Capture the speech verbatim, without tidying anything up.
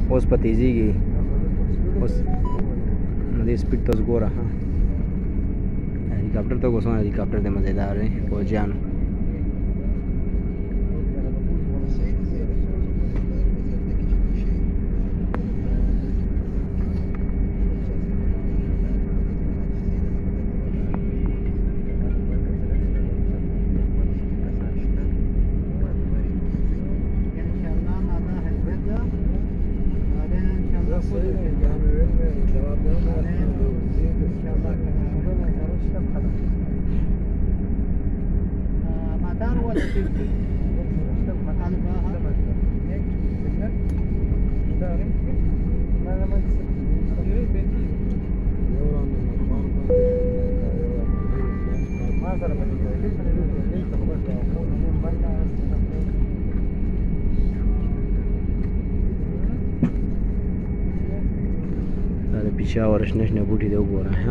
اوس په تیزیږي اوس نو دې سپیډ ته اوس ګوره ها هلیکاپټر ته اوس هلیکاپټر دی مزېدار دی فوجیانو پیشاور شنه شنه بوټي دی وګوره ها